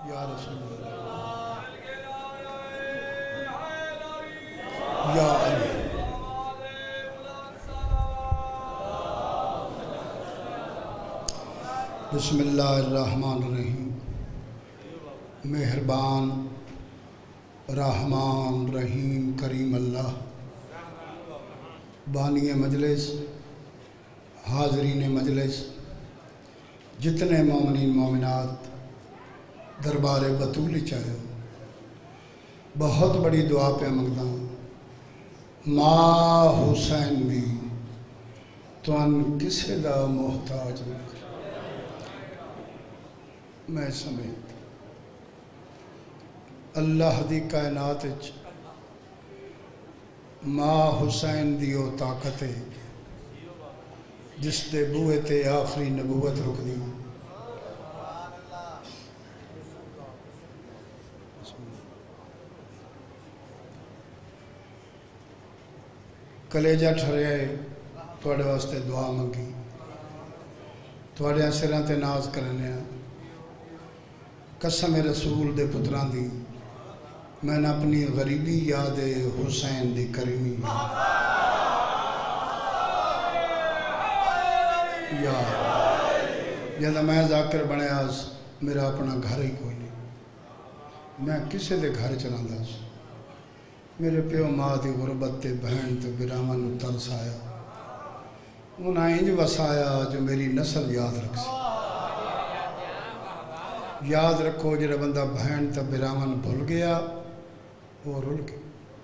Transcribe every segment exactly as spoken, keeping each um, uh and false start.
یا رسول اللہ یا علی بسم اللہ الرحمن الرحیم مہربان رحمان رحیم کریم اللہ بانی مجلس حاضرین مجلس جتنے مومنین مومنات دربار بطول چاہے بہت بڑی دعا پہ منگتا ہوں ماں حسین بھی تو ان کسے دا محتاج نہ میں سمیت اللہ دی کائنات اچ ماں حسین دیو طاقت ہے جس دے بوئے تے آخری نبوت رک دی کلیجہ ٹھرے توڑے واسطے دعا منگی توڑے سران تے ناز کرنے ہیں قسم رسول دے پتران دی میں نے اپنی غریبی یاد حسین دی کریمی یا جدہ میں ذاکر بنے آز میرا اپنا گھر ہی کوئی نہیں میں کسے دے گھر چلان دا سا میرے پیو ماں دی غربت تے بہن تے برامن ترس آیا انہاں انج وسایا جو میری نسل یاد رکھ سی یاد رکھو جڑا بندہ بہن تے برامن بھول گیا وہ رول گیا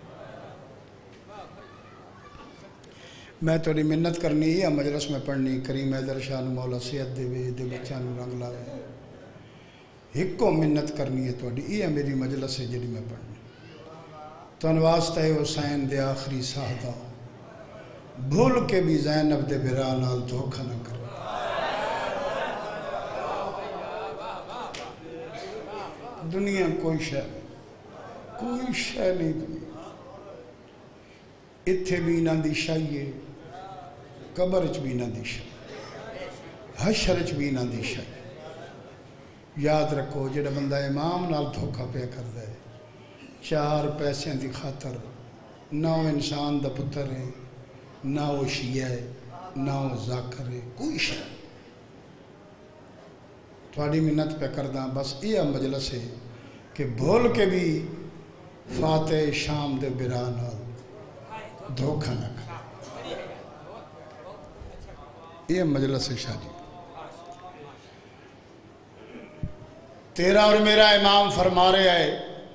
میں توڑی منت کرنی ہے مجلس میں پڑھنی کریم حیدر شاہ نو مولا صحت دے وے دے بچہ نو رنگ لاوے ایک کو منت کرنی ہے توڑی یہ میری مجلس ہے جڑی میں پڑھنی تو انواسطہ حسین دے آخری ساہدہ بھول کے بھی زینب دے برانال دھوکھا نہ کرے دنیا کوئی شے نہیں کوئی شے نہیں دنیا اتھے بھی نہ دی شائیے قبرچ بھی نہ دی شائیے حشرچ بھی نہ دی شائیے یاد رکھو جڑا بندہ امام نال دھوکھا پہ کر دے چار پیسیں دی خاطر نہ وہ انسان دا پتر ہے نہ وہ شیعہ ہے نہ وہ ذاکر ہے کوئی شیعہ تھوڑی منت پہ کردہ بس یہ مجلس ہے کہ بھول کے بھی فاتح شام دے برانا دھوکھا نہ کر یہ مجلس ہے شاہ جی تیرا اور میرا امام فرما رہے آئے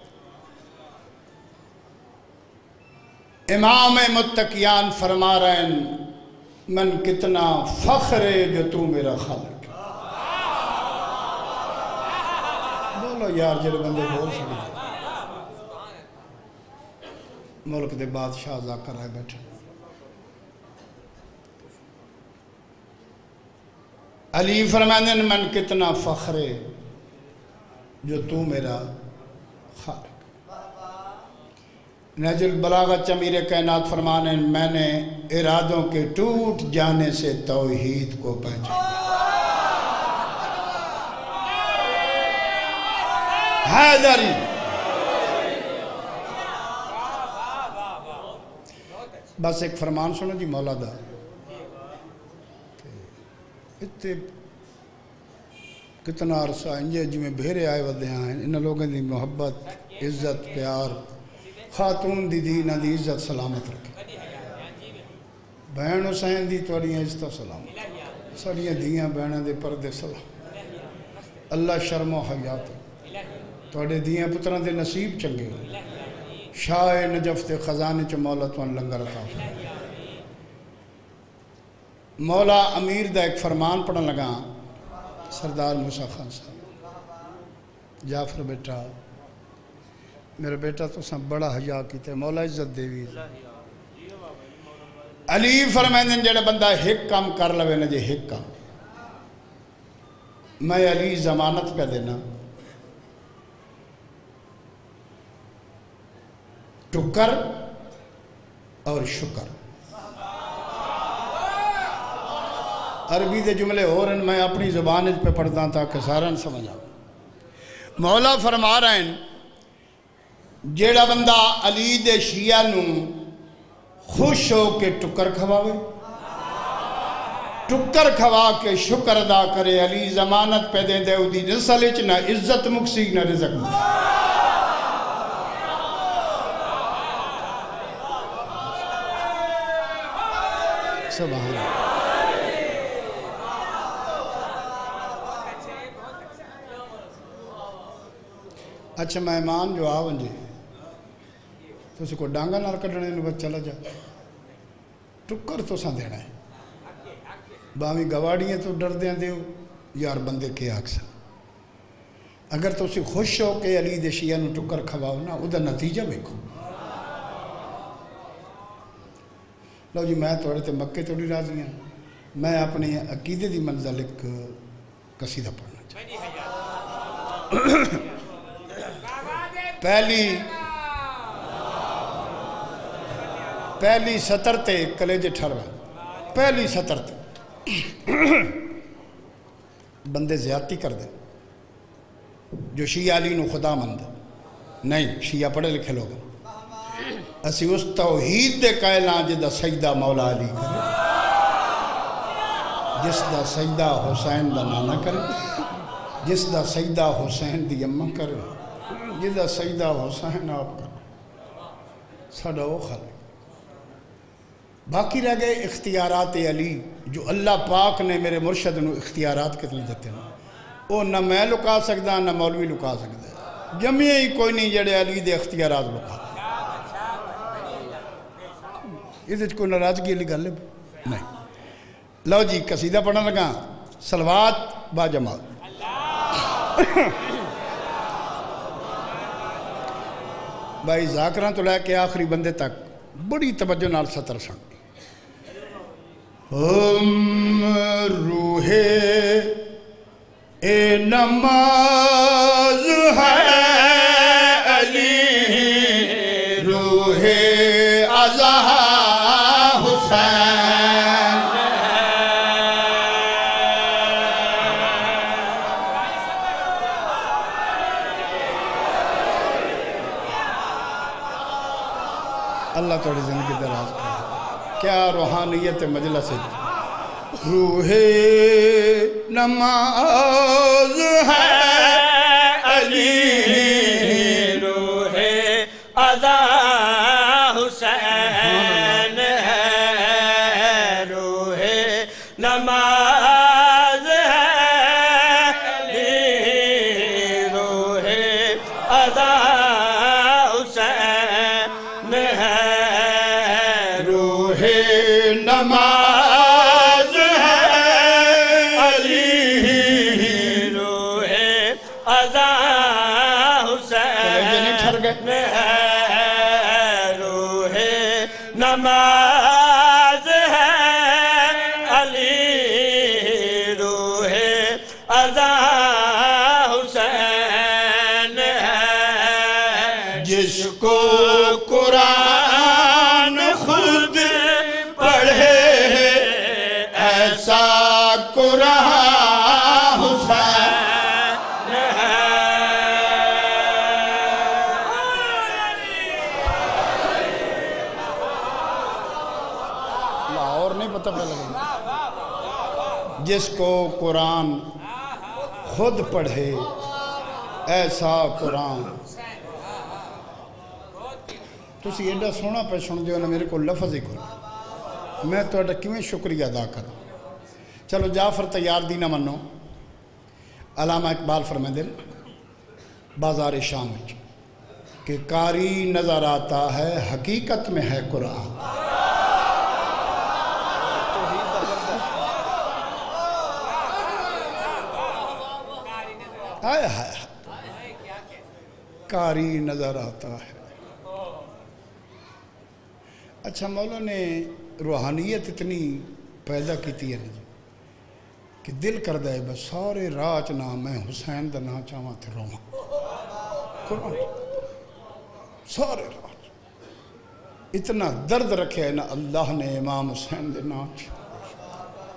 امام متقیان فرما رہے ہیں من کتنا فخر ہے جو تو میرا خالق ہے بولو یار جڑے بندے بول سکتے ملک دے بادشاہ ذاکر ہے بیٹھے علی فرمانے ہیں من کتنا فخر ہے جو تو میرا خالق نہج البلاغت امیر کائنات فرمانے میں نے ارادوں کے ٹوٹ جانے سے توحید کو پہچانا حیدری بس ایک فرمان سنو جی مولا دا اتنے کتنا عرصہ انجے جی میں بھیرے آئے ودے ہیں ان لوگوں دی محبت عزت پیار خاتون دی دینہ دی عزت سلامت رکھے بہن حسین دی توڑیاں عزت سلامت سڑیاں دیاں بہنیں دے پردے سلام اللہ شرم و حیات توڑے دیاں پتران دے نصیب چنگے شاہ نجف تے خزانے چو مولا توان لنگر عطا مولا امیر دا ایک فرمان پڑھن لگا سردار موسیٰ خان صاحب جعفر بیٹا میرا بیٹا تو سب بڑا حیاء کی تے مولا عزت دیوی علی فرمائندن جڑا بندہ ہک کام کر لوے نا جے ہک کام میں علی ضمانت پہ دینا ٹکر اور شکر عربی دے جملے ہو رہے ہیں میں اپنی زبان پہ پڑھتا تھا کہ سارا سمجھا مولا فرما رہے ہیں جیڑا بندہ علی دے شیعہ نو خوش ہو کے ٹکر کھواوے، ٹکر کھوا کے شکر ادا کرے، علی ضمانت پہ دے دے دی نسل اچ نہ عزت مکسی نہ رزق مکسی۔ سبحان اللہ۔ اچھا مہمان جو آون جی تو اسی کو ڈانگا نال کٹنے نو بس چلا جا، ٹکر تو ساں دینا ہے، باویں گواڑیاں تو ڈر دیاں دیو یار بندے کے آکسا۔ اگر تو اسی خوش ہو کہ علی دے شیعہ نو ٹکر کھواؤ نا، او دا نتیجہ بیکھو۔ لو جی میں توڑے تے مکے توڑی راضی ہیں، میں اپنے عقیدے دی منزل ایک قصیدہ پڑھنا چاہتا۔ پہلی پہلی سطر تے کلیجے ٹھروا، پہلی سطر تے بندے زیادتی کر دیں جو شیعہ علی نو خدا مند نہیں، شیعہ پڑھے لکھے لوگ اسی اس توحید دے قائلاں جدا سجدہ مولا علی کرے، جس دا سجدہ حسین دا نانا کرے، جس دا سجدہ حسین دی اماں کرے، جس دا سجدہ حسین آپ کرے، ساڑھا وہ خالق۔ باقی رہ گئے اختیارات علی جو اللہ پاک نے میرے مرشد نو اختیارات کتنے دیتے ہیں، وہ نہ میں لکا سکتا نہ مولوی لکا سکتا، جمعی ہی کوئی نہیں جڑے علی دے اختیارات لکا۔ یہ کوئی ناراضگی علی گل نہیں۔ لو جی قصیدہ پڑھنا لگا، صلوات با جماعت۔ بھائی ذاکران تو لے کے آخری بندے تک بڑی توجہ نال سطر سن۔ ہم روح اے نماز ہے علی، روح ازا حسین اللہ توڑی زندگی دراز کرے۔ کیا روحانیت مجلس ہے، روح نماز ہے علی، روح ازا حسین ہے، روح نماز ہے علی، روح ازا حسین ہے، روح نماز ہے علی، روح ازا حسین ہے، روح نماز ہے علی، روح ازا حسین ہے، جس کو قرآن خود پڑھے ایسا قرآن حسین لاہور نہیں پتہ پہ لگا، جس کو قرآن خود پڑھے ایسا قرآن۔ تسی ایڈا سونا پہ سن دیو نا، میرے کو لفظ ہی کوئی، میں تو ایڈا کیوں شکریہ ادا کروں۔ چلو جعفر تیار دی نہ منو، علامہ اقبال فرمائے دل بازار شام میں کہ قاری نظر آتا ہے حقیقت میں ہے قرآن۔ آئے ہائے قاری نظر آتا ہے۔ اچھا مولا نے روحانیت اتنی پیدا کیتی ہے کہ دل کر دے بس سارے راج نہ میں حسین دا نہ چاہاں تے رواں، قرآن سارے راج اتنا درد رکھے ہے نا اللہ نے امام حسین دے نام۔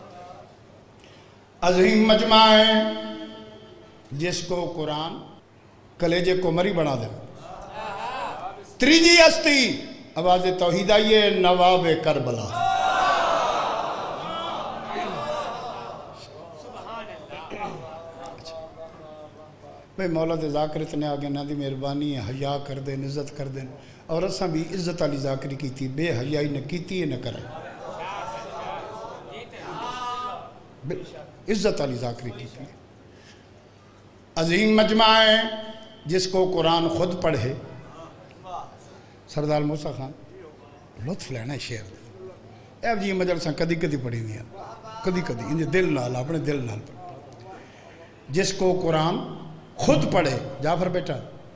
عظیم مجمع ہے جس کو قرآن کلیجے کو مری بنا دے تریجی ہستی آواز توحید آئیے نواب کربلا بھئی مولا دے ذاکر اتنے آگے نہ دی مہربانی ہے حیا کر دیں عزت کر دیں اور اساں بھی عزت علی ذاکری کی تھی بے حیائی نہ کیتی ہے نہ کرے عزت علی ذاکری کی تھی عظیم مجمع ہے جس کو قرآن خود پڑھے سردار موسیٰ خان لطف لینا ہے شعر اے اب جی مجلساں کدی کدی پڑھی نہیں ہے کدی کدی انجھے دل نال اپنے دل نال پڑھ جس کو قرآن خود پڑھے جعفر بیٹا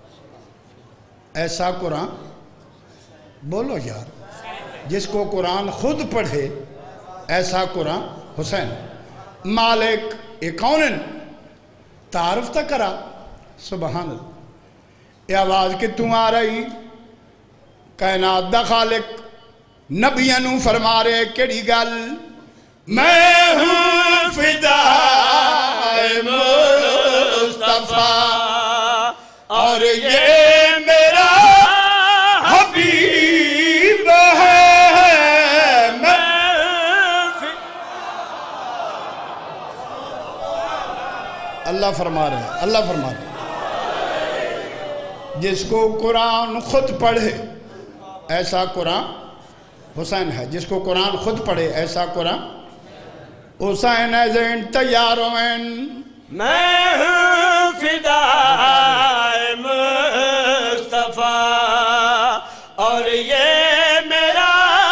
ایسا قرآن بولو یار جس کو قرآن خود پڑھے ایسا قرآن حسین مالک اکونن تعارف تا کرا سبحان اللہ یہ آواز کہ تم آ رہی کائنات دا خالق نبیانوں فرما رہے کیڑی گل میں ہوں فدائے مصطفیٰ اور یہ میرا حبیب ہے میں اللہ فرما رہے ہیں اللہ فرما رہے ہیں جس کو قرآن خود پڑھے ایسا قرآن حسین ہے جس کو قرآن خود پڑھے ایسا قرآن حسین ہے زین تیاروں میں ہوں فدائے مصطفیٰ اور یہ میرا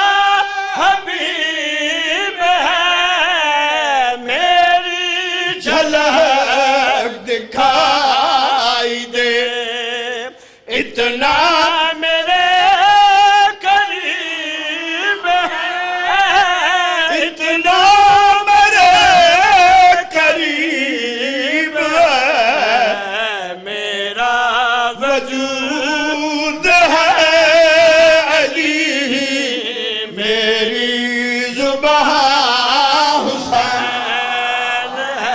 حبیب ہے میری جھلک دکھائی دے اتنا میرے قریب ہے اتنا میرے قریب ہے میرا وجود ہے علی میری زبان حسین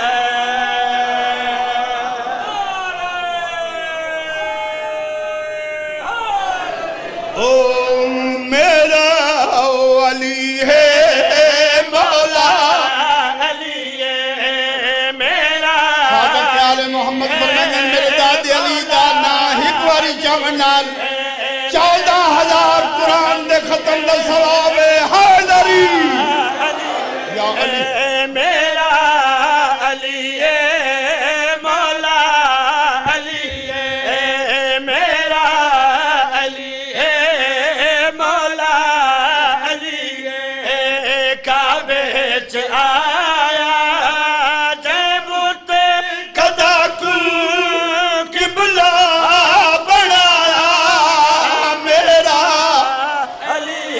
ہے او میرا علی ہے مولا علی ہے میرا حضرت پیارے محمد فرمائیں میرے دادی علی دا ناہک واری چونال چودہ ہزار قرآن دے ختم دا ثواب حیدری یا علی میرا علی ہے مولا علی ہے میرا علی ہے مولا علی ہے کعبے چ آیا جیبت قدا کل قبلہ بنایا میرا علی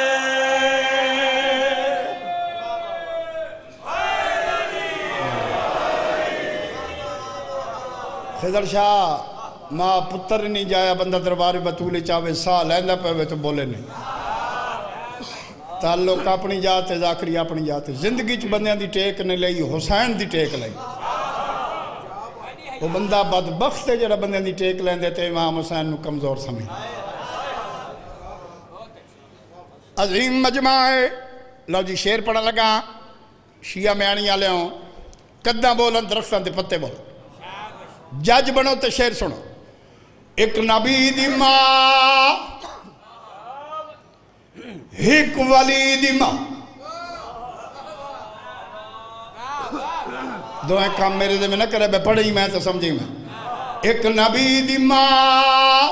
خضر شاہ ماں پتر نہیں جایا بندہ دربار بطولے چاہوے سا لیندہ پہ تو بولے نہیں تعلق اپنی جاتے ذاکری اپنی جاتے زندگی چ بندیاں دی ٹیک نہیں لئی حسین دی ٹیک لئی وہ بندہ بدبخت ہے جڑا بندیاں دی ٹیک لیندے تے امام حسین نو کمزور سمجھ عظیم مجمع ہے لو جی شیر پڑھا لگا شیعہ میانی آلے ہوں قدہ بولن درختان دے پتے بول جج بنو تے شیر سنو ایک نبی دی ماں ایک ولی دی ماں دوئیں کام میرے دے میں نہ کرے بے پڑھی میں تو سمجھی میں ایک نبی دی ماں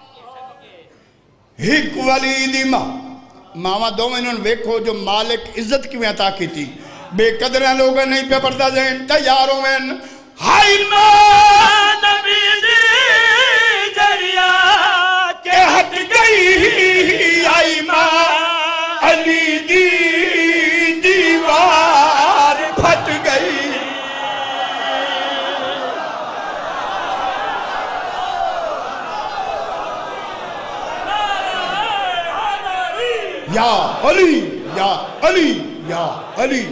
ایک ولی دی ماں ماما دو میں انہوں نے ویکھو جو مالک عزت کیوں عطا کی تھی بے قدریں لوگوں نہیں پہ پردہ ذہن تیاروں میں ہائی ماں نبی دی دریا کے ہٹ گئی آئی ماں علی دی دیوار پھٹ گئی یا علی یا علی یا علی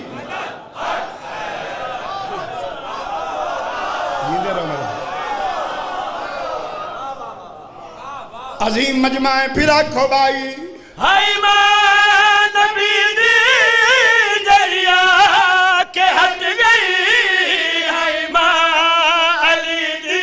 عظیم مجمع پھر آکھو بھائی ہائی ماں نبی دی جریا کے ہٹ گئی ہائی ماں علی دی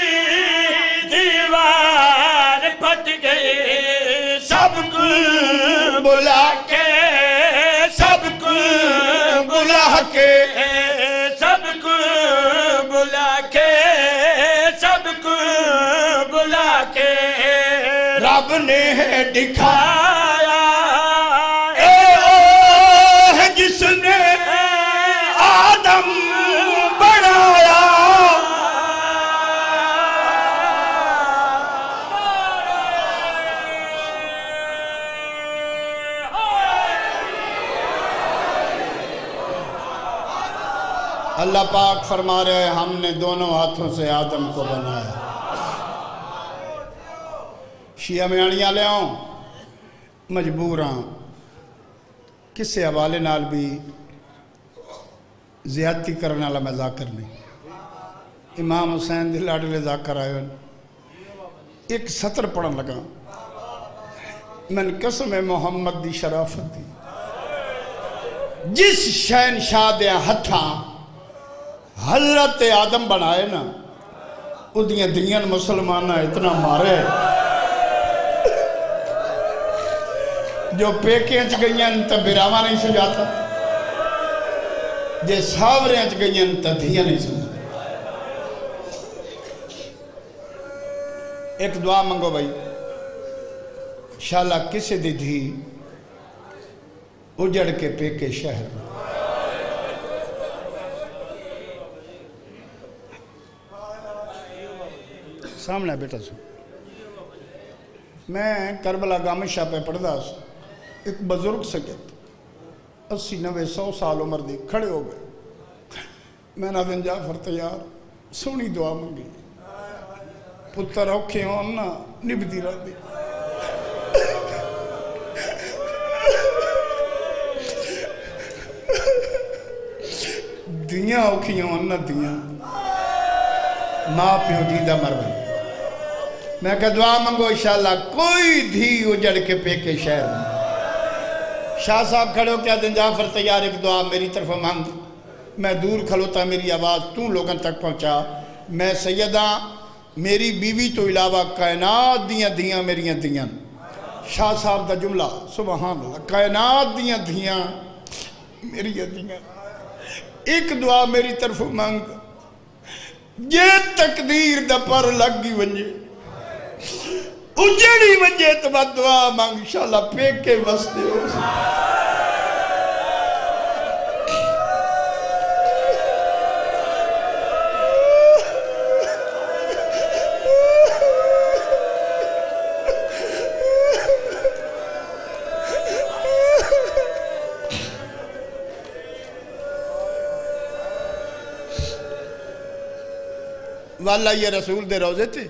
دیوار پھٹ گئی سب کو بلا کے سب کو بلا کے سب کو بلا کے سب کو بلا کے رب نے دکھایا اے اوہ جس نے آدم بنایا اللہ پاک فرما رہے ہیں ہم نے دونوں ہاتھوں سے آدم کو بنایا شیعہ میں آنیاں لے آؤں مجبور ہاں کسے حوالے نال بھی زیادتی کرنے والا میں ذاکر نہیں امام حسین دل آڈلے ذاکر آئے ایک سطر پڑھن لگا من قسم محمد دی شرافت دی جس شہنشاہ دے ہتھاں حضرت آدم بنائے نا ادھیاں دین مسلمانہ اتنا مارے جو پیکیں چ گئیاں تا براما نہیں سجاتا جے ساوریں چ گئیاں تا دھیاں نہیں سجاتا ایک دعا منگو بھائی شالا کسے دی دھی اجڑ کے پیکے شہر سامنے بیٹا سو میں کربلا گامشہ پہ پڑھدا سو ایک بزرگ سے کہتا اسی نوے سو سال عمر دی کھڑے ہو گئے میں نہ دن جعفر تیار سونی دعا منگی پتر اوکھے ہوں نا نبدی رہ دی دیاں اوکھی ہوں نا دیاں ماں پیو دیدہ مر بھائی میں کہا دعا منگو انشاءاللہ کوئی دھی اجڑ کے پیکے شہر میں شاہ صاحب کھڑے ہو کیا دن جعفر تیار ایک دعا میری طرف مانگ میں دور کھلوتا میری آواز تو لوگن تک پہنچا میں سیدہ میری بیوی تو علاوہ کائنات دیاں دیاں میریاں دیاں شاہ صاحب دا جملہ سبحان اللہ کائنات دیاں دیاں میریاں دیاں ایک دعا میری طرف مانگ یہ تقدیر دا پر لگ گی ونجے اجڑی وجہ تو بات دعا مانگ انشاءاللہ پیک کے وستے ہو واللہ یہ رسول دے روزے تھے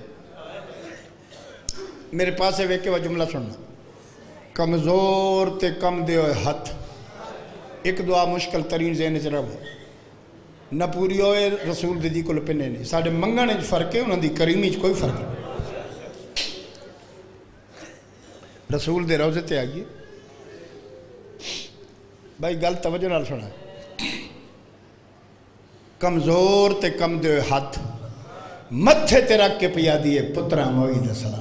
میرے پاس ہے ویکے وہ جملہ سننا کمزور تے کم دے ہوئے ہاتھ ایک دعا مشکل ترین ذہن سے رہو نہ پوری ہوئے رسول دے دی کو لپنے نہیں ساڑھے منگانے جو فرق ہے انہوں دی کریمی جو کوئی فرق نہیں رسول دے روزے تے آگئے بھائی گل توجہ نال سنا کمزور تے کم دے ہوئے ہاتھ متھے تے رکھ کے پیا دیئے پترہ موعید السلام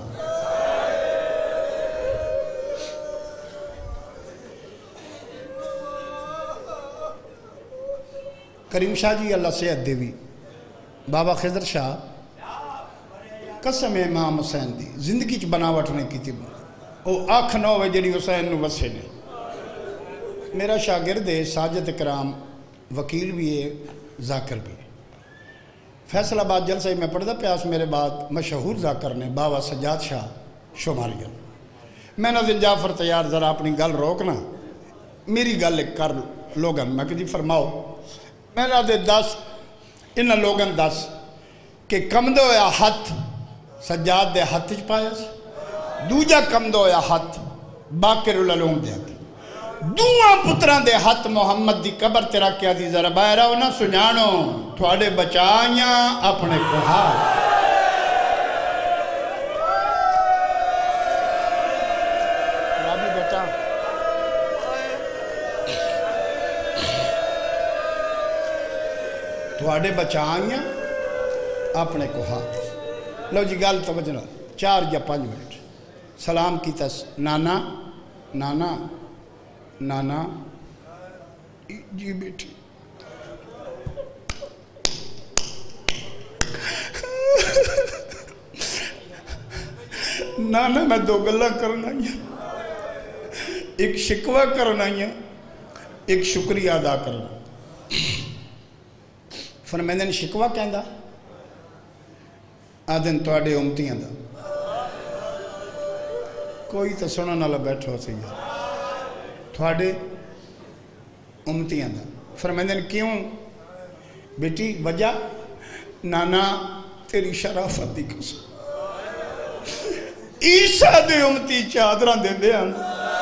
کریم شاہ جی اللہ صحت دیوی بابا خضر شاہ قسم امام حسین دی زندگی چ بناوٹ نہیں کی تھی او آنکھ نو ہے جڑی حسین نو وسے نے میرا شاگرد ہے ساجد کرام وکیل بھی ہے ذاکر بھی ہے فیصل آباد جلسے میں پڑھدا پیاس میرے بعد مشہور ذاکر نے بابا سجاد شاہ شماریہ میں نہ دن جعفر تیار ذرا اپنی گل روکنا میری گل کر لوگن میں کہ جی فرماؤ میں نہ دے دس انہاں لوگن دس کہ کم دو یا ہاتھ سجاد دے ہاتھ چ پایا سی دوجا کم دو یا ہاتھ باقر العلوم دے ہاتھ دوہاں پتران دے ہاتھ محمد دی قبر تیرا کیا دی ذرا باہر آؤ نہ سنانو تھوڑے بچائیاں اپنے کوہار تھوڑے بچا آئیاں اپنے کو ہاتھ لو جی گل توجہ نال چار یا پانچ منٹ سلام کی تس نانا نانا نانا جی بیٹی نانا میں دو گلہ کرنا ہی ایک شکوہ کرنا ہی ایک شکریہ ادا کرنا فرمیندن شکوہ کہندا آدن توڑے امتیاں دا کوئی تو سنن والا بیٹھا ہو سیا توڑے امتیاں دا فرمیندن کیوں بیٹی وجہ نانا تیری شرافت دی قسم عیسیٰ دے امتی چادران دے دے ہم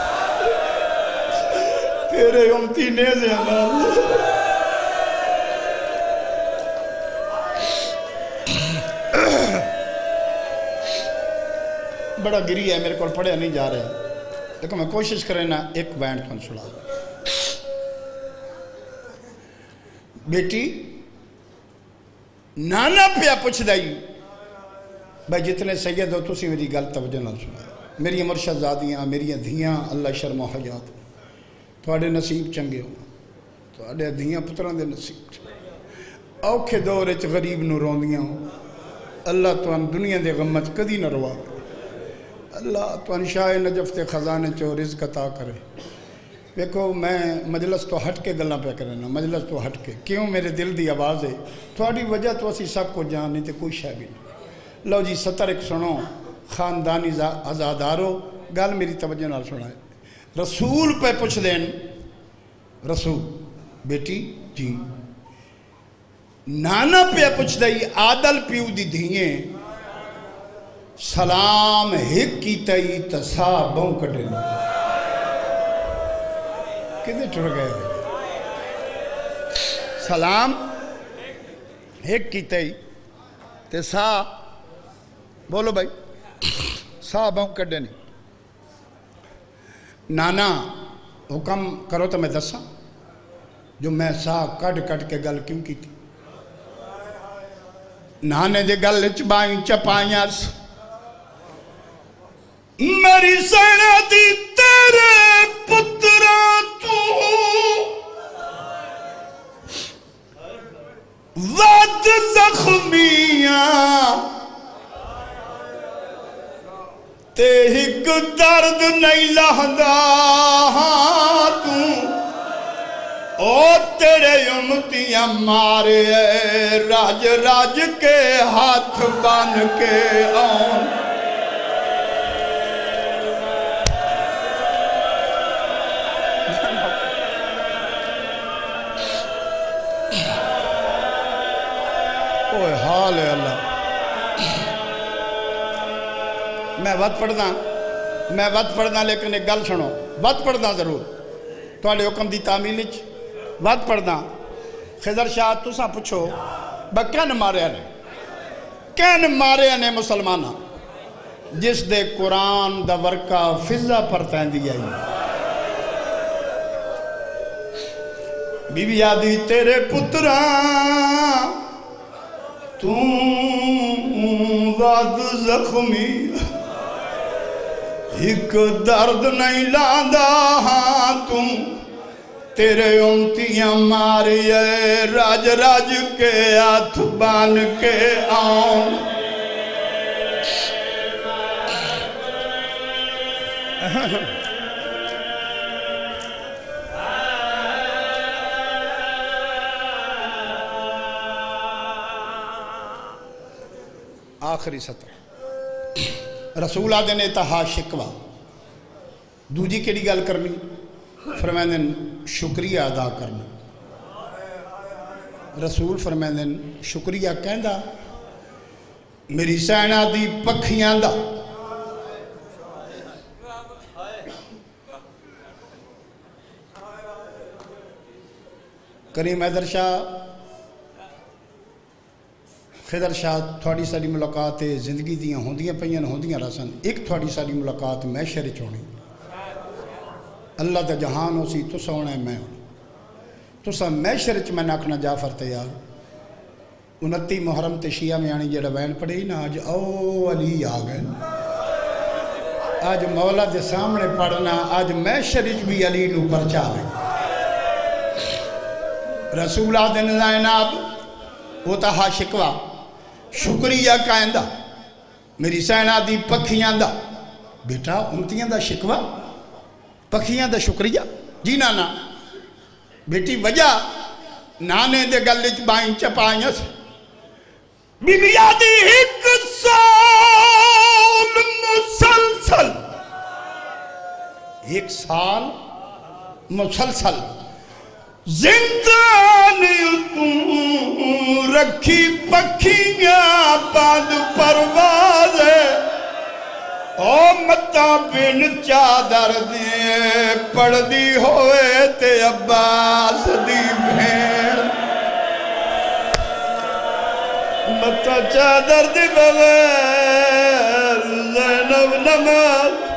تیرے امتی نیزے ہم بڑا گری ہے میرے کو پڑھے نہیں جا رہے لیکن میں کوشش کریں نا ایک بینڈ کن سنا بیٹی نانا پیا پوچھ دائی بھائی جتنے سید ہو تسی میری گل توجہ نہ سنا میری مرشد زادیاں میری دھیاں اللہ شرم و حیات تھوڑے نصیب چنگے ہو تھوڑے دھیاں پتران دے نصیب اوکھے دورے چ غریب نو روندیاں ہو اللہ تو ان دنیا دے غمت کدی نہ روا اللہ تو ان شاہ نجف تے خزانے چو رزق عطا کرے دیکھو میں مجلس تو ہٹ کے گلنا پہ کرنا مجلس تو ہٹ کے کیوں میرے دل دی آواز ہے تھوڑی وجہ تو اسی سب کو جان نہیں تے کوئی شاہ بھی نہیں لو جی ستر ایک سنو خاندانی ازادارو گل میری توجہ نال سنا ہے رسول پہ پوچھ دین رسول بیٹی جی نانا پہ پوچھ دائی عادل پیو دی دھیئیں سلام ہک کی تائی تسا بہن کٹے کدھے ٹھڑ گئے سلام ہک کی تائی تسا بولو بھائی سا بہن کٹے نہیں نانا حکم کرو تو میں دساں جو میں سا کٹ کٹ کے گل کیوں کی تھی نانے دے گل چبائیں چپائیں میری سینہ دی تیرے پترا تو واد زخمیاں تے ہک درد نہیں لہدا تو او تیرے امتیاں مارے راج راج کے ہاتھ بن کے آن اوہ حال ہے اللہ میں وقت پڑھنا میں وقت پڑھنا لیکن ایک گل سنو وقت پڑھنا ضرور توڑے حکم دی تعمیل وقت پڑھنا خضر شاہ تسا پوچھو با کین مارے نے کین مارے نے مسلمانہ جس دے قرآن دا ورکا فضا پر تیندی آئی بی بی آدھی تیرے پتران تو واد زخمی ایک درد نہیں لاندہ ہاں تم تیرے امتیاں ماری ہے راج راج کے ہاتھ بان کے آن آخری سطر رسول آدھے نے تہا شکوہ دوجی کیڑی گل کرنی فرمائندن شکریہ ادا کرنا رسول فرمائندن شکریہ کہندہ میری سینہ دی پکھیاں دا کریم حیدر شاہ خضر شاہ تھوڑی ساری ملاقات زندگی دیاں ہوندیاں پہیاں ہوندیاں رسن ایک تھوڑی ساری ملاقات میں شہر چونی اللہ دا جہان ہو سی تسا ہونا ہے میں ہونا تسا میں شہر چ میں ناکھنا جعفر تیار انتی محرم تے شیعہ میں آنی جڑا وین پڑے ہی نا آج او علی آ گئے آج مولا دے سامنے پڑھنا آج میں شریف بھی علی نو پرچا میں رسولہ دن زیناب وہ تہا شکوا شکریہ کائندہ میری سینہ دی پکھیاں دا بیٹا امتیاں دا شکوا پکھیاں دا شکریہ جی نانا بیٹی وجہ نانے دے گلچ بائیں چپائیں سے بی بی آدھی ایک سال مسلسل ایک سال مسلسل زندانی تم رکھی پکھیاں باندھ پرواز او متا بن چادر دے پڑھ دی ہوئے تے عباس دی بھین متا چادر دی بغیر زینب نماز